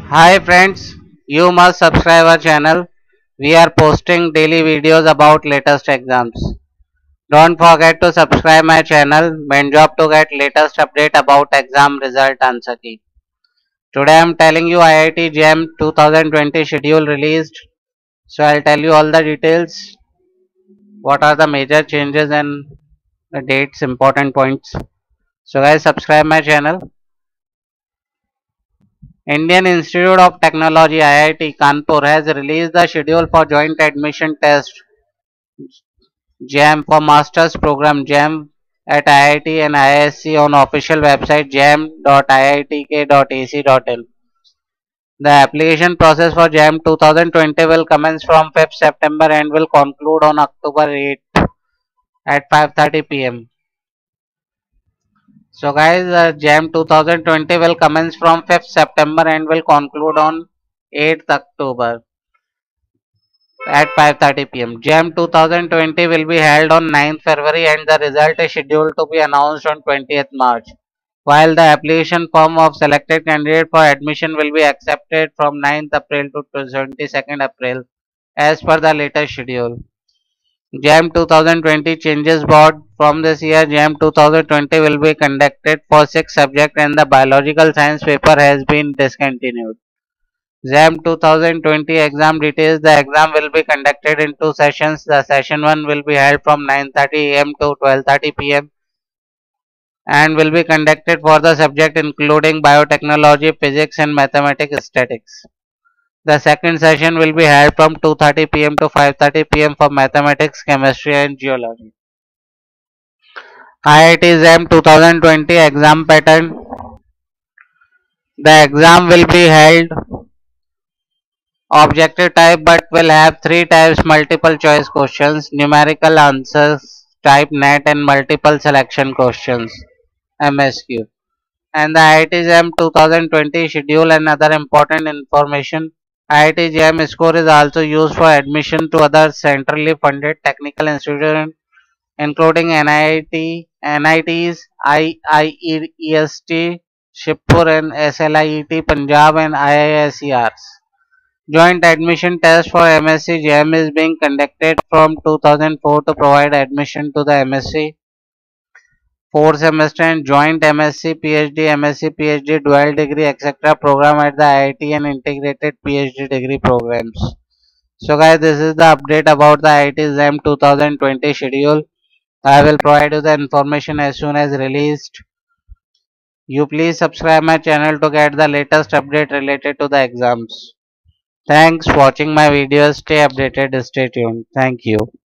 Hi friends, you must subscribe our channel. We are posting daily videos about latest exams. Don't forget to subscribe my channel. Main job to get latest update about exam result answer key. Today I am telling you IIT JAM 2020 schedule released. So I'll tell you all the details. What are the major changes and the dates, important points. So guys, subscribe my channel. Indian Institute of Technology IIT Kanpur has released the schedule for joint admission test JAM for Masters program JAM at IIT and ISC on official website jam.iitk.ac.in. The application process for JAM 2020 will commence from 5th September and will conclude on October 8 at 5:30 p.m. So guys, JAM 2020 will commence from 5th September and will conclude on 8th October at 5:30 p.m. JAM 2020 will be held on 9th February and the result is scheduled to be announced on 20th March. While the application form of selected candidate for admission will be accepted from 9th April to 22nd April as per the latest schedule. JAM 2020 changes board from this year. JAM 2020 will be conducted for 6 subjects and the biological science paper has been discontinued. JAM 2020 exam details. The exam will be conducted in 2 sessions. The session 1 will be held from 9:30 a.m. to 12:30 p.m. and will be conducted for the subject including biotechnology, physics and mathematics statistics. The second session will be held from 2:30 p.m. to 5:30 p.m. for mathematics, chemistry and geology. IIT JAM 2020 exam pattern. The exam will be held objective type but will have 3 types: multiple choice questions, numerical answers type net and multiple selection questions MSQ. And the IIT JAM 2020 schedule and other important information. IIT JAM score is also used for admission to other centrally funded technical institutions including NITs, IIEST, Shibpur and SLIET Punjab and IISERs. Joint admission test for MSc JAM is being conducted from 2004 to provide admission to the MSc 4 semester and joint MSc PhD, MSc PhD, dual degree, etc. program at the IIT and integrated PhD degree programs. So guys, this is the update about the IIT JAM 2020 schedule. I will provide you the information as soon as released. You please subscribe my channel to get the latest update related to the exams. Thanks for watching my videos. Stay updated. Stay tuned. Thank you.